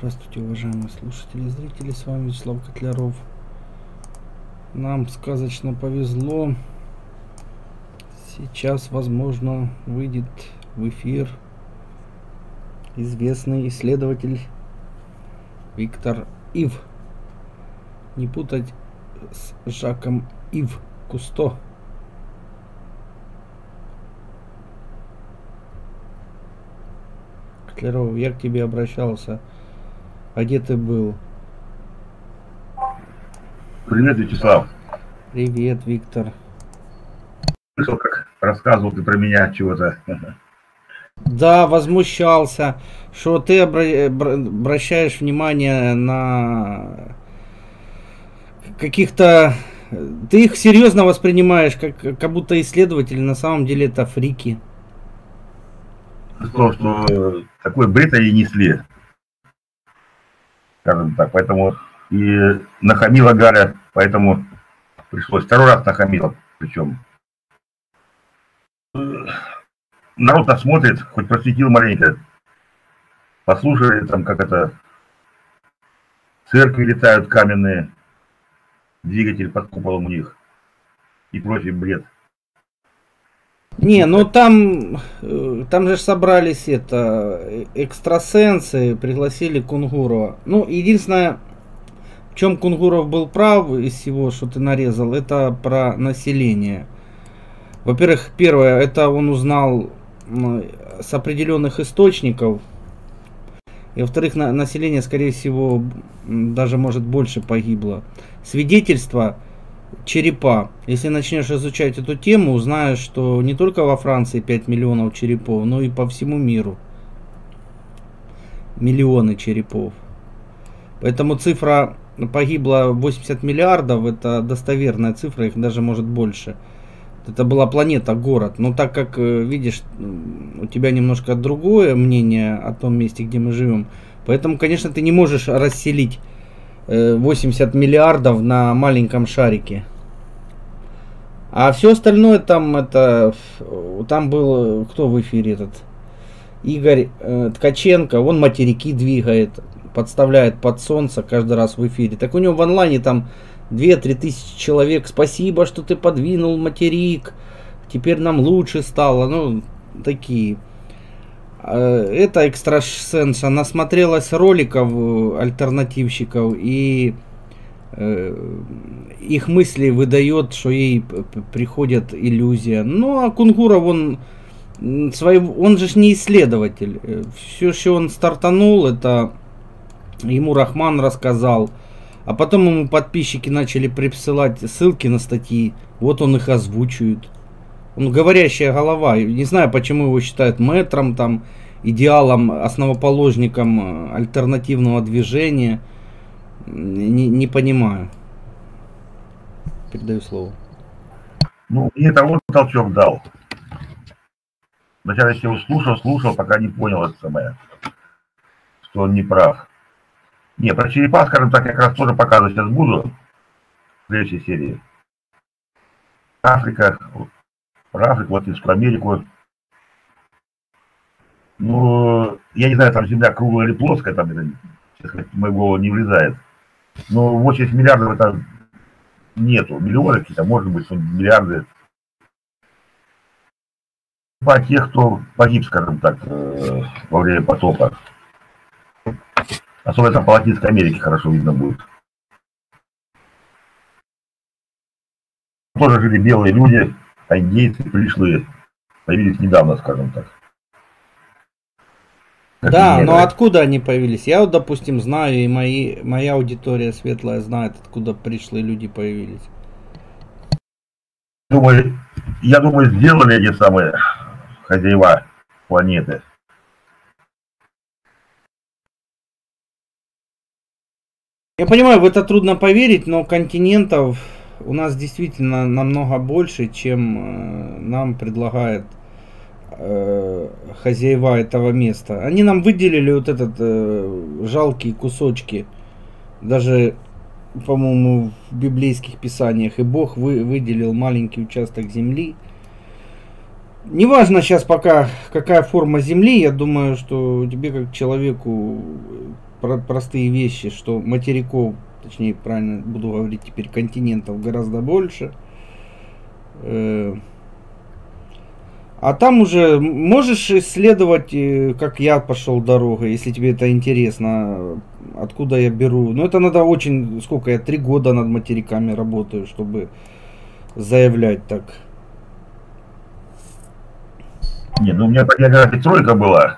Здравствуйте, уважаемые слушатели и зрители, с вами Вячеслав Котляров. Нам сказочно повезло. Сейчас, возможно, выйдет в эфир известный исследователь Виктор Ив. Не путать с Жаком Ив Кусто. Котляров, я к тебе обращался. А где ты был? Привет, Вячеслав. Привет, Виктор. Слышал, как рассказывал ты про меня чего-то. Да, возмущался, что ты обращаешь внимание на каких-то... Ты их серьезно воспринимаешь, как будто исследователи, на самом деле это фрики. То, что такой бред они несли, скажем так, поэтому и нахамила Галя, поэтому пришлось второй раз нахамила, причем. Народ нас смотрит, хоть просветил маленько, послушали там, как это, церкви летают каменные, двигатель под куполом у них и прочий бред. Не, ну там же собрались экстрасенсы, пригласили Кунгурова. Ну, единственное, в чем Кунгуров был прав из всего, что ты нарезал, это про население. Во-первых, первое, это он узнал с определенных источников. И во-вторых, население, скорее всего, даже может больше погибло. Свидетельство черепа. Если начнешь изучать эту тему, узнаешь, что не только во Франции 5 миллионов черепов, но и по всему миру. Миллионы черепов. Поэтому цифра погибло 80 миллиардов, это достоверная цифра, их даже может больше. Это была планета, город. Но так как, видишь, у тебя немножко другое мнение о том месте, где мы живем. Поэтому, конечно, ты не можешь расселить 80 миллиардов на маленьком шарике. А все остальное там был, кто в эфире этот? Игорь Ткаченко, он материки двигает, подставляет под солнце каждый раз в эфире. Так у него в онлайне там 2-3 тысячи человек. Спасибо, что ты подвинул материк. Теперь нам лучше стало. Ну, такие. Это экстрасенса насмотрелась роликов альтернативщиков и их мысли выдает, что ей приходит иллюзия. Ну, а Кунгуров, он же не исследователь. Все, что он стартанул, это ему Рахман рассказал. А потом ему подписчики начали присылать ссылки на статьи. Вот он их озвучивает. Он говорящая голова. Не знаю, почему его считают мэтром, там, идеалом, основоположником альтернативного движения. Не понимаю. Передаю слово. Ну, мне того толчок дал. Вначале я его слушал, пока не понял это самое, что он не прав. Не, про черепа, скажем так, я как раз тоже показывать сейчас буду в следующей серии. Про Африку, Латинскую Америку. Ну, я не знаю, там земля круглая или плоская, там это, честно, в мою голову не влезает. Но 80 миллиардов это нету. Миллионы какие-то, может быть, миллиарды. По тех, кто погиб, скажем так, во время потопа. Особенно там по Латинской Америке хорошо видно будет. Тоже жили белые люди, а индейцы пришлые появились недавно, скажем так. Да, но откуда они появились? Я вот, допустим, знаю, и моя аудитория светлая знает, откуда пришлые люди появились. Я думаю, сделали эти самые хозяева планеты. Я понимаю, в это трудно поверить, но континентов у нас действительно намного больше, чем нам предлагает хозяева этого места. Они нам выделили вот этот жалкие кусочки. Даже, по-моему, в библейских писаниях. И Бог выделил маленький участок земли. Неважно сейчас пока какая форма земли. Я думаю, что тебе как человеку простые вещи, что материков, точнее, правильно буду говорить теперь, континентов гораздо больше. А там уже можешь исследовать, как я пошел дорогой, если тебе это интересно, откуда я беру. Но это надо очень, сколько я, 3 года над материками работаю, чтобы заявлять так. Не, ну у меня по географии тройка была.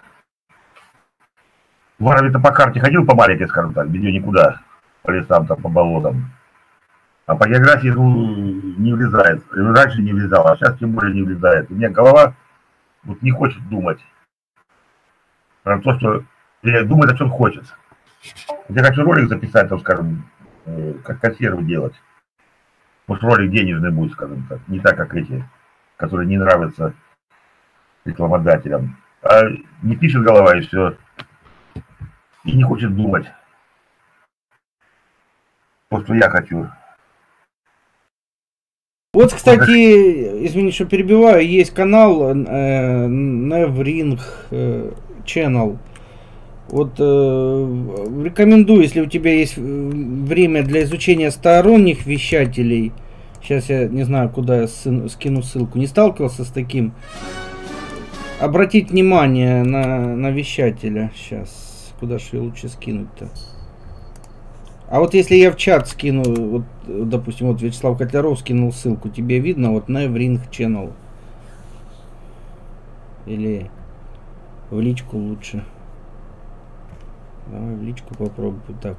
В Ворове-то по карте ходил по маленькой, скажем так, без нее никуда, по лесам, там, по болотам. А по географии, ну, не влезает. Раньше не влезала, а сейчас тем более не влезает. У меня голова вот не хочет думать про то, что думает, о чем хочет. Я хочу ролик записать, там, скажем, как консервы делать. Может, ролик денежный будет, скажем так. Не так, как эти, которые не нравятся рекламодателям. А не пишет голова и все. И не хочет думать. То, что я хочу. Вот, кстати, извини, что перебиваю, есть канал Nevring Channel. Вот рекомендую, если у тебя есть время для изучения сторонних вещателей. Сейчас я не знаю, куда я скину ссылку. Не сталкивался с таким. Обратить внимание на вещателя. Сейчас, куда же ее лучше скинуть-то? А вот если я в чат скину, вот, допустим, вот Вячеслав Котляров скинул ссылку, тебе видно, вот Nevring Channel. Или в личку лучше. Давай в личку попробуй. Так.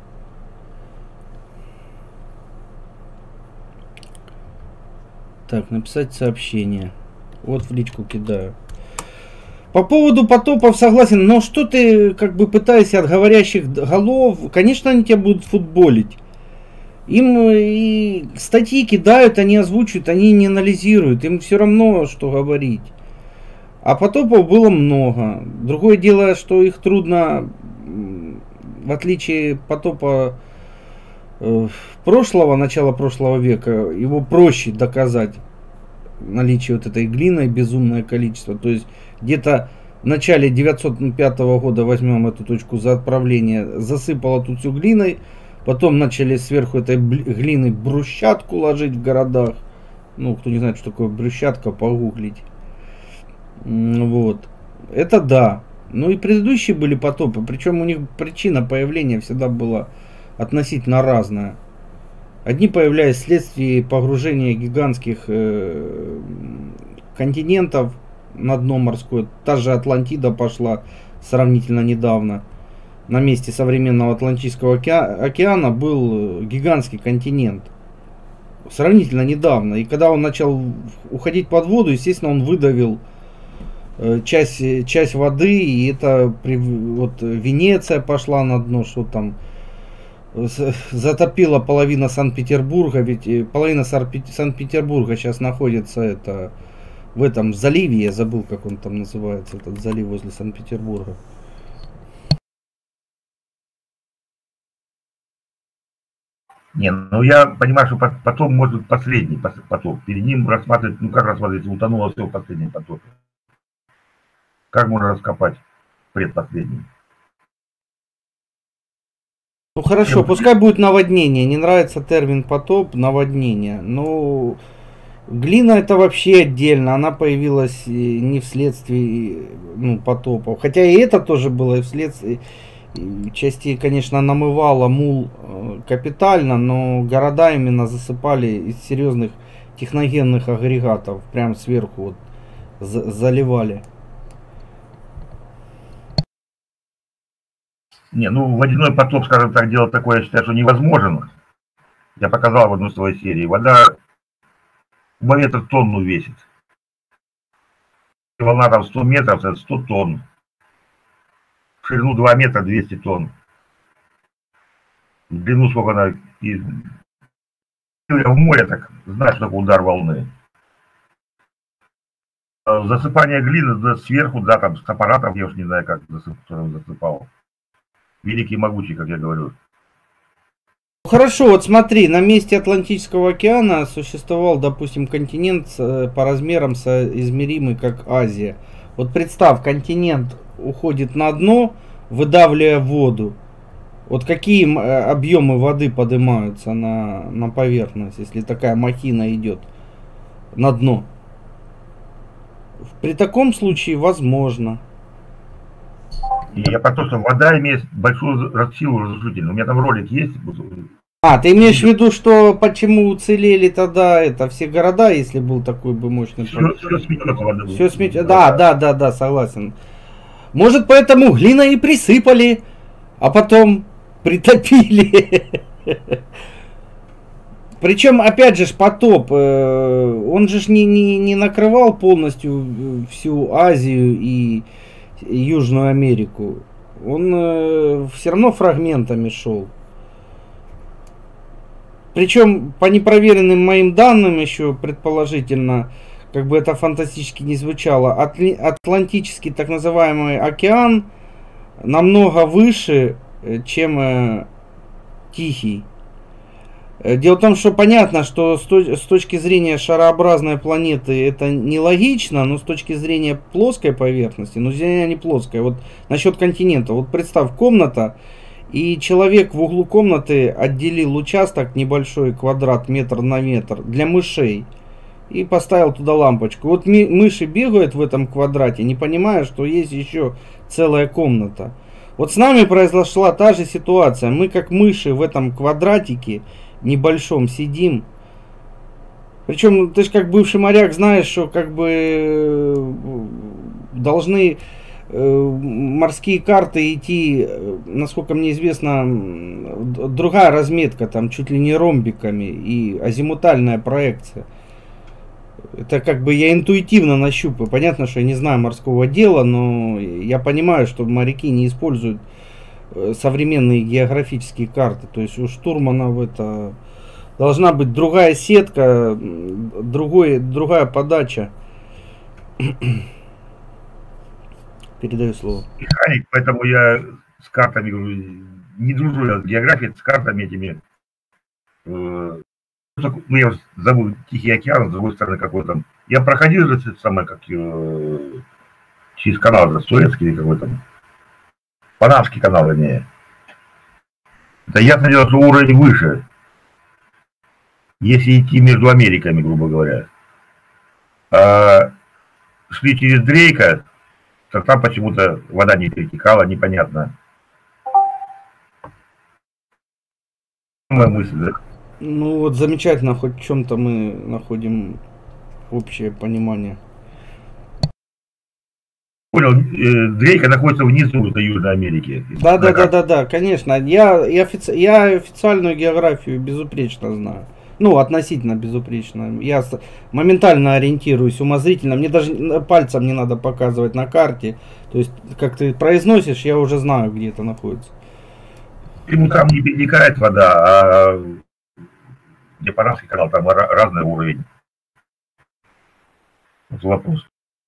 Так, написать сообщение. Вот в личку кидаю. По поводу потопов согласен, но что ты как бы пытаешься от говорящих голов? Конечно, они тебя будут футболить. Им и статьи кидают, они озвучивают, они не анализируют. Им все равно, что говорить. А потопов было много. Другое дело, что их трудно, в отличие потопа начала прошлого века, его проще доказать. Наличие вот этой глины, безумное количество. То есть где-то в начале 905 года, возьмем эту точку за отправление, засыпало тут всю глиной. Потом начали сверху этой глины брусчатку ложить в городах. Ну, кто не знает, что такое брусчатка, погуглить. Вот. Это да. Ну и предыдущие были потопы. Причем у них причина появления всегда была относительно разная. Одни появлялись вследствие погружения гигантских континентов на дно морское. Та же Атлантида пошла сравнительно недавно. На месте современного Атлантического океана был гигантский континент. Сравнительно недавно. И когда он начал уходить под воду, естественно, он выдавил часть воды. И это вот Венеция пошла на дно, что там затопила половина Санкт-Петербурга. Ведь половина Санкт-Петербурга сейчас находится в этом заливе. Я забыл, как он там называется, этот залив возле Санкт-Петербурга. Не, ну я понимаю, что потом может быть последний потоп. Перед ним рассматривать, ну как рассматривать, утонуло все в последнем потопе. Как можно раскопать предпоследний? Ну хорошо, пускай будет наводнение. Не нравится термин потоп, наводнение. Ну, глина это вообще отдельно. Она появилась не вследствие потопов. Хотя и это тоже было и вследствие. Части, конечно, намывало мул капитально, но города именно засыпали из серьезных техногенных агрегатов. Прям сверху вот заливали. Не, ну водяной потоп, скажем так, дело такое, я считаю, что невозможно. Я показал в одной своей серии. Вода кубометр тонну весит. Волна там 100 метров, это 100 тонн. В ширину 2 метра 200 тонн. В длину сколько она. В море, так знаешь, что такое удар волны. Засыпание глины да, сверху, да, там с аппаратов, я уж не знаю, как засыпал. Великий и могучий, как я говорю. Хорошо, вот смотри, на месте Атлантического океана существовал, допустим, континент по размерам соизмеримый, как Азия. Вот представь, континент уходит на дно, выдавливая воду. Вот какие объемы воды поднимаются на поверхность, если такая махина идет на дно? При таком случае возможно. Я про то, что вода имеет большую силу разрушительную. У меня там ролик есть. А, ты имеешь в виду, что почему уцелели тогда это все города, если был такой бы мощный Все сметет вода. Все сметет. Да, согласен. Может, поэтому глина и присыпали, а потом притопили. Причем, опять же, потоп, он же не накрывал полностью всю Азию и Южную Америку. Он все равно фрагментами шел. Причем, по непроверенным моим данным еще, предположительно, как бы это фантастически не звучало, Атлантический так называемый океан намного выше, чем Тихий. Дело в том, что понятно, что с точки зрения шарообразной планеты это нелогично, но с точки зрения плоской поверхности, ну Земля не плоская, вот насчет континента, вот представь, комната, и человек в углу комнаты отделил участок, небольшой квадрат, метр на метр, для мышей, и поставил туда лампочку. Вот мыши бегают в этом квадрате, не понимая, что есть еще целая комната. Вот с нами произошла та же ситуация, мы как мыши в этом квадратике, небольшом сидим. Причем ты же как бывший моряк знаешь, что как бы должны морские карты идти, насколько мне известно, другая разметка, там чуть ли не ромбиками и азимутальная проекция. Это как бы я интуитивно нащупаю. Понятно, что я не знаю морского дела, но я понимаю, что моряки не используют современные географические карты. То есть у штурманов это должна быть другая сетка, другая подача. Передаю слово. Механик, поэтому я с картами не дружу я с географией, с картами этими. Ну, я забыл Тихий океан, с другой стороны какой там. Я проходил же самое, как через канал, Суэцкий или какой там. Панамский канал, вернее. Это ясно дело, что уровень выше. Если идти между Америками, грубо говоря. А шли через Дрейка, то там почему-то вода не перетекала, непонятно. Моя мысль, да? Ну вот замечательно, хоть в чем-то мы находим общее понимание. Понял, Дрейка находится внизу до Южной Америки. Да, конечно. Я официальную географию безупречно знаю. Ну, относительно безупречно. Я моментально ориентируюсь умозрительно. Мне даже пальцем не надо показывать на карте. То есть, как ты произносишь, я уже знаю, где это находится. Ему там не перетекает вода, а где Панамский канал, там разный уровень. Вот вопрос.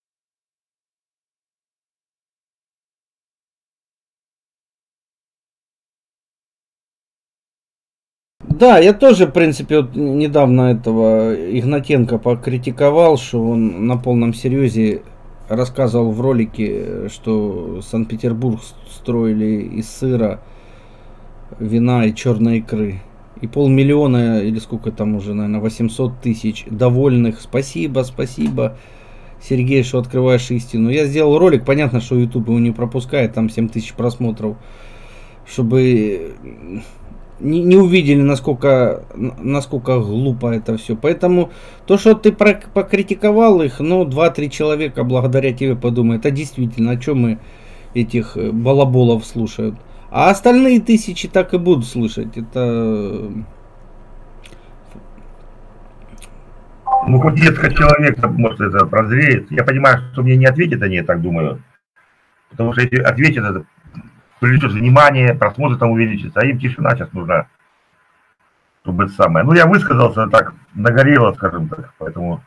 Да, я тоже, в принципе, вот недавно этого Игнатенко покритиковал, что он на полном серьезе рассказывал в ролике, что Санкт-Петербург строили из сыра, вина и черной икры. И 500 000, или сколько там уже, наверное, 800 000 довольных. Спасибо, Сергей, что открываешь истину. Я сделал ролик, понятно, что YouTube его не пропускает, там 7000 просмотров, чтобы не увидели, насколько глупо это все. Поэтому то, что ты покритиковал их, ну, 2-3 человека благодаря тебе подумают, а действительно, о чем мы этих балаболов слушают. А остальные 1000 так и будут слышать. Это... Ну, хоть несколько человек, может, это прозреет. Я понимаю, что мне не ответят они, я так думаю. Потому что если ответят, это привлечет внимание, просмотры там увеличится, а им тишина сейчас нужна, чтобы это самое. Ну, я высказался так, нагорело, скажем так, поэтому...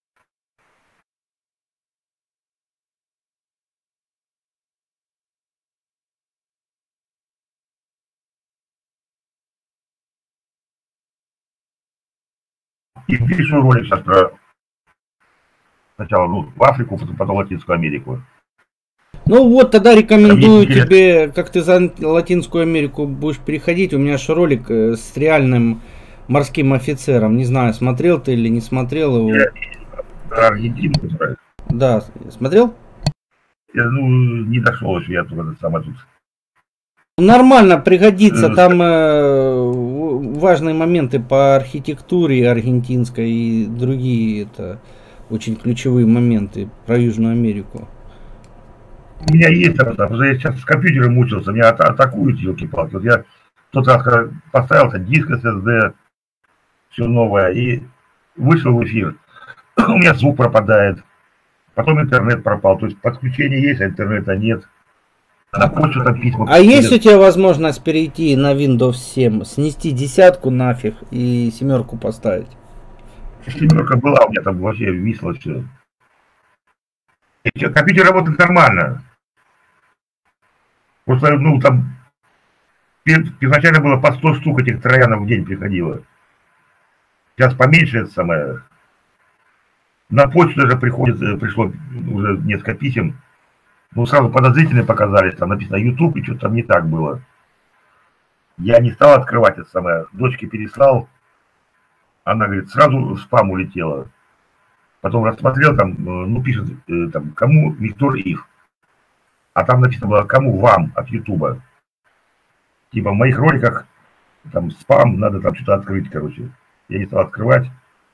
И пишу ролик сейчас про... Сначала в Африку, потом в Латинскую Америку. Ну вот, тогда рекомендую тебе, как ты за Латинскую Америку будешь переходить. У меня же ролик с реальным морским офицером. Не знаю, смотрел ты или не смотрел его. Аргентину, который... Да, смотрел? Я, ну, не дошел еще, я только сам тут. Нормально пригодится, там важные моменты по архитектуре аргентинской и другие, это очень ключевые моменты про Южную Америку. У меня есть, потому что я сейчас с компьютером мучился, меня атакуют, елки-палки. Вот я тот раз, когда поставил диск SSD, все новое, и вышел в эфир, у меня звук пропадает, потом интернет пропал, то есть подключение есть, а интернета нет. На почту там письма. А есть у тебя возможность перейти на Windows 7, снести 10 нафиг и 7 поставить? 7 была, у меня там вообще висло все. Компьютер работает нормально. Просто, ну, там изначально было по 100 штук этих троянов в день приходило. Сейчас поменьше это самое. На почту даже пришло уже несколько писем. Ну, сразу подозрительные показались, там написано YouTube, и что-то там не так было. Я не стал открывать это самое. Дочке переслал. Она говорит, сразу в спам улетела. Потом рассмотрел, там, ну, пишет, там, кому Виктор их. А там написано было, кому вам от Ютуба. Типа в моих роликах там спам, надо там что-то открыть, короче. Я не стал открывать.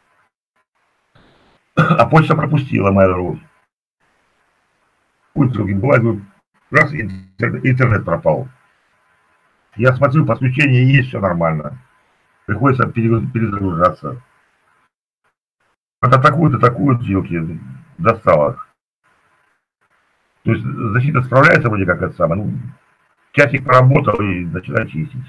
А почта пропустила Mail.ru. Бывает, раз интернет пропал. Я смотрю, подключение есть, все нормально. Приходится перезагружаться. Атакуют, елки, достало. То есть защита справляется вроде как это самое. Ну, часик поработал и начинает чистить.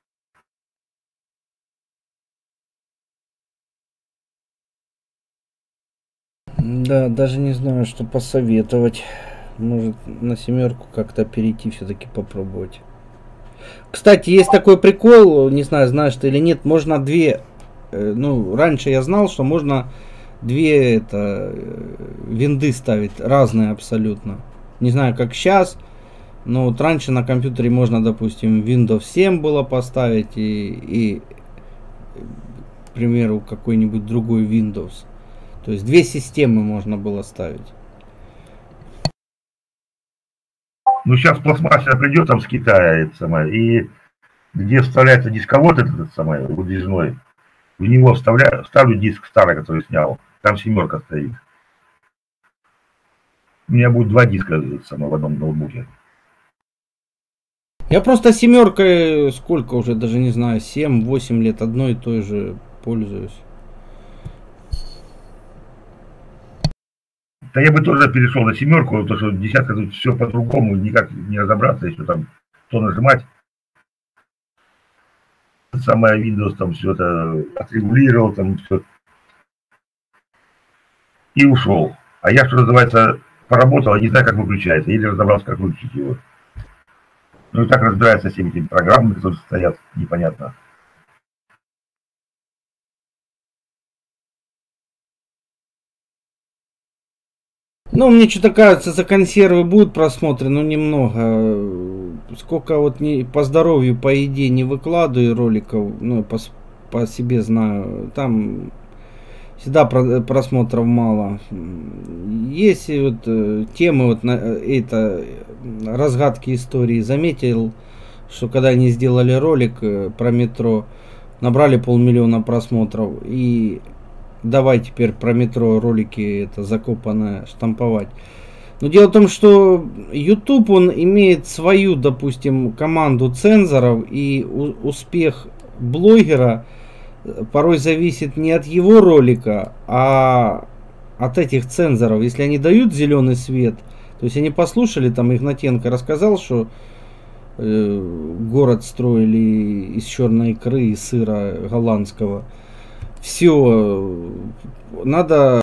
Да, даже не знаю, что посоветовать. Может, на 7 как-то перейти, все-таки попробовать. Кстати, есть такой прикол, не знаю, знаешь ты или нет, можно две, ну, раньше я знал, что можно две винды ставить, разные абсолютно. Не знаю, как сейчас, но вот раньше на компьютере можно, допустим, Windows 7 было поставить и к примеру, какой-нибудь другой Windows. То есть две системы можно было ставить. Ну, сейчас пластмассовая придет там с Китая, это самое, и где вставляется дисковод этот самый, выдвижной, в него ставлю диск старый, который снял, там 7 стоит. У меня будет 2 диска в одном ноутбуке. Я просто 7 сколько уже, даже не знаю, 7-8 лет одной и той же пользуюсь. Да я бы тоже перешел на 7, потому что 10 тут все по-другому, никак не разобраться, если там что нажимать. Самое Windows там все это отрегулировал, там все. И ушел. А я, что называется, поработал, не знаю, как выключается, или разобрался, как выключить его. Ну и так разбирается с всеми этими программами, которые стоят, непонятно. Ну, мне что-то кажется, за консервы будут просмотры, но немного. Сколько вот не, по здоровью, по еде не выкладываю роликов, ну, по себе знаю, там всегда просмотров мало. Есть вот темы, вот на это, разгадки истории. Заметил, что когда они сделали ролик про метро, набрали 500 000 просмотров. И давай теперь про метро ролики это закопанное штамповать. Но дело в том, что YouTube, он имеет свою, допустим, команду цензоров, и успех блогера порой зависит не от его ролика, а от этих цензоров. Если они дают зеленый свет, то есть они послушали, там Игнатенко рассказал, что город строили из черной икры и сыра голландского. Все, надо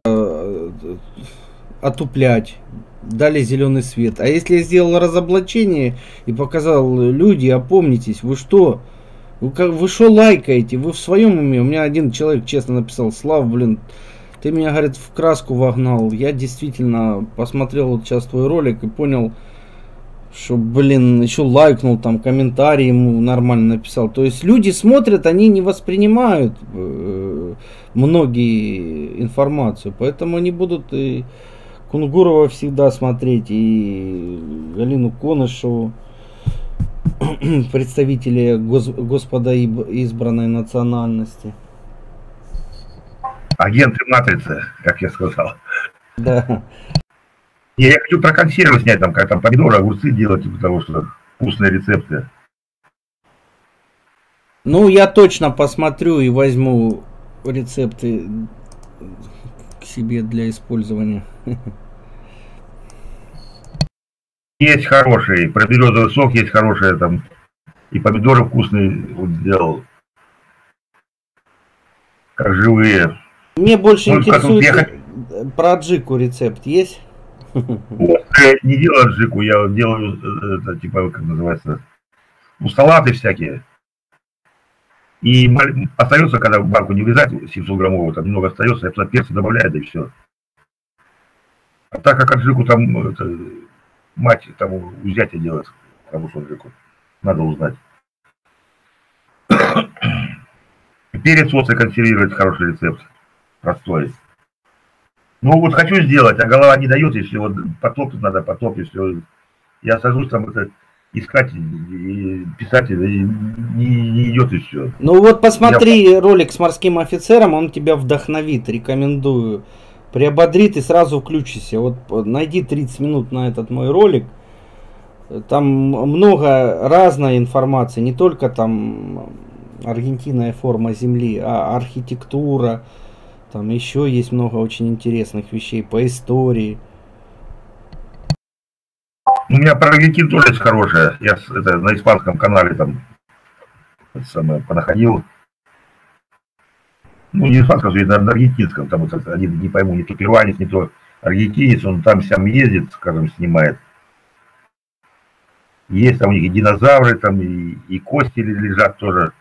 отуплять. Дали зеленый свет. А если я сделал разоблачение и показал, люди, опомнитесь, вы что? Вы что лайкаете? Вы в своем уме? У меня один человек честно написал: Слав, блин, ты меня, говорит, в краску вогнал. Я действительно посмотрел вот сейчас твой ролик и понял, Что, блин, еще лайкнул, там комментарий ему нормально написал. То есть люди смотрят, они не воспринимают многие информацию. Поэтому они будут и Кунгурова всегда смотреть, и Галину Конышеву, представители Господа избранной национальности. Агенты матрицы, как я сказал. Да. Я хочу про консервы снять, там, как там помидоры, огурцы делать, типа того, что вкусные рецепты. Ну, я точно посмотрю и возьму рецепты к себе для использования. Есть хороший, про березовый сок есть хороший, там, и помидоры вкусные вот сделал, как живые. Мне больше интересует про аджику рецепт есть? Вот, я не делаю аджику, я делаю, это, типа, как называется, ну, салаты всякие. И остается, когда в банку не вязать 700 граммовую, там немного остается, я туда перцы добавляю, да и все. А так как аджику там, это, мать там у зятя делает, хорошую аджику, надо узнать. Перец соусы консервировать, хороший рецепт, простой. Ну вот хочу сделать, а голова не дает, если вот потопить надо, потопить, все. Я сажусь там это искать и писать, и не идет и все. Ну вот посмотри ролик с морским офицером, он тебя вдохновит, рекомендую. Приободрит и сразу включишься. Вот найди 30 минут на этот мой ролик. Там много разной информации, не только там Аргентина и форма земли, а архитектура. Там еще есть много очень интересных вещей по истории. У меня про Аргентину тоже есть хорошая. Я это, на испанском канале там это самое, понаходил. Ну, не испанском, на аргентинском. Там это, не пойму, не то перуанец, не то аргентинец. Он там сам ездит, скажем, снимает. Есть там у них и динозавры, там и кости лежат тоже.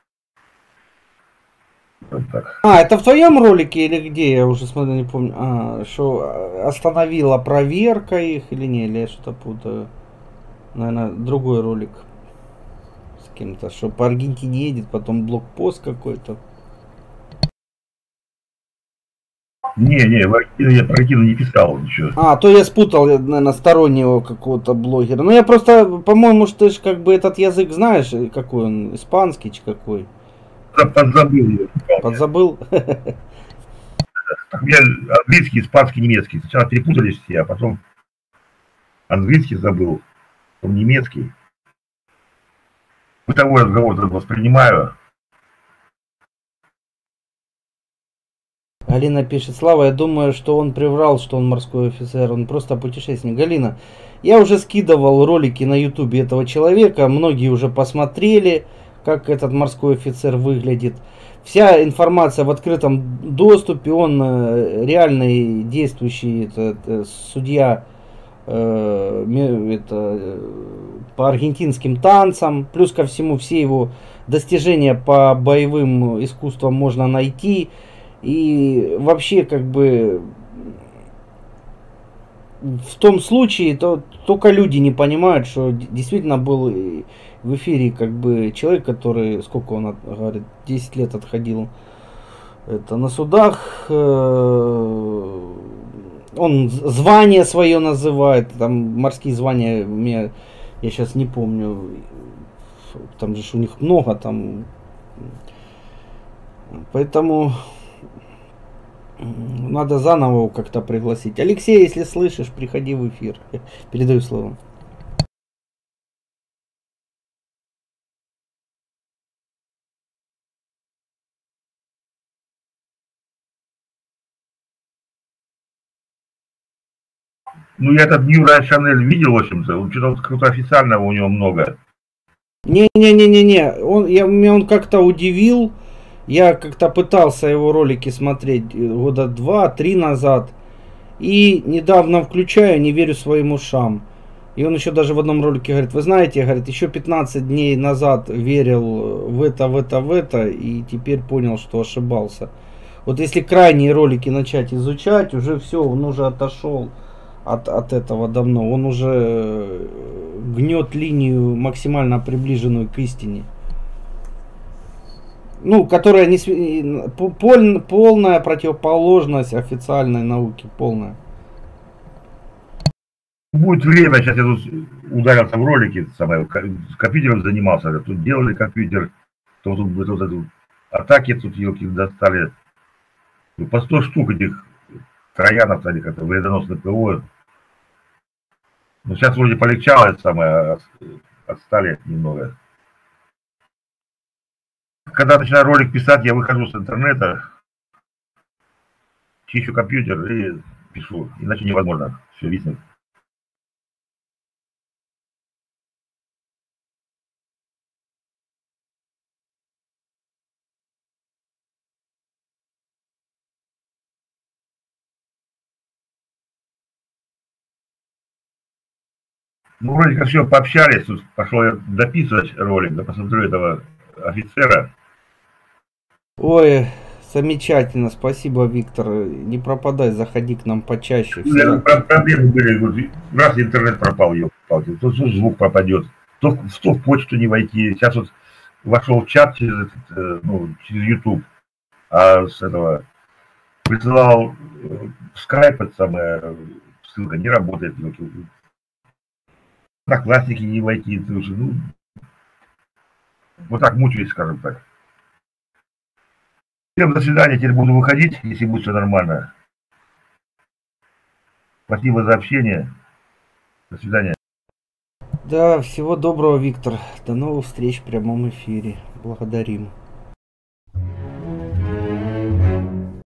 Вот так. А, это в твоем ролике или где? Я уже смотрю, не помню. А, что остановила проверка их или не? Или я что-то путаю? Наверное, другой ролик с кем-то, что по Аргентине едет, потом блокпост какой-то. Не, я про Аргентину не писал ничего. А, то я спутал, наверное, стороннего какого-то блогера. Ну я просто, по-моему, что ты же как бы этот язык знаешь, какой он, испанский, чи какой? Подзабыл. Подзабыл? У меня английский, испанский, немецкий. Сначала перепутались все, а потом английский забыл, потом немецкий. Бытовой разговор воспринимаю. Галина пишет: Слава, я думаю, что он приврал, что он морской офицер, он просто путешественник. Галина, я уже скидывал ролики на ютубе этого человека, многие уже посмотрели, как этот морской офицер выглядит. Вся информация в открытом доступе, он реальный действующий судья по аргентинским танцам. Плюс ко всему все его достижения по боевым искусствам можно найти. И вообще как бы в том случае только люди не понимают, что действительно был в эфире как бы человек, который, сколько он говорит, 10 лет отходил на судах, он звание свое называет, там морские звания, я сейчас не помню, там же у них много, там, поэтому надо заново его как-то пригласить. Алексей, если слышишь, приходи в эфир. Передаю слово. Ну, я этот Юра Шанель видел, в общем-то. Он что-то какого-то официального у него много. Не-не-не-не-не. Меня он как-то удивил. Я как-то пытался его ролики смотреть года 2-3 назад. И недавно включаю, не верю своим ушам. И он еще даже в одном ролике говорит: вы знаете, говорит, еще 15 дней назад верил в это, и теперь понял, что ошибался. Вот если крайние ролики начать изучать, уже все, он уже отошел от этого давно. Он уже гнет линию, максимально приближенную к истине. Ну, которая не полная противоположность официальной науке, полная. Будет время, сейчас я тут ударился в ролики, с компьютером занимался, тут делали компьютер, тут атаки тут елки достали, по 100 штук этих троянов, как-то вредоносных ПО. Ну, сейчас вроде полегчало, отстали немного. Когда начинаю ролик писать, я выхожу с интернета, чищу компьютер и пишу, иначе невозможно, все виснет. Ну, вроде как все, пообщались, тут пошел я дописывать ролик, да посмотрю этого офицера. Ой, замечательно, спасибо, Виктор. Не пропадай, заходи к нам почаще. Проблемы были, раз интернет пропал, ёлки-палки, то звук пропадет, то в почту не войти. Сейчас вот вошел в чат через YouTube, а с этого присылал скайп, это самое, ссылка не работает, на классики не войти, ну, вот так мучаюсь, скажем так. Всем до свидания, теперь буду выходить, если будет все нормально. Спасибо за общение. До свидания. Да, всего доброго, Виктор. До новых встреч в прямом эфире. Благодарим.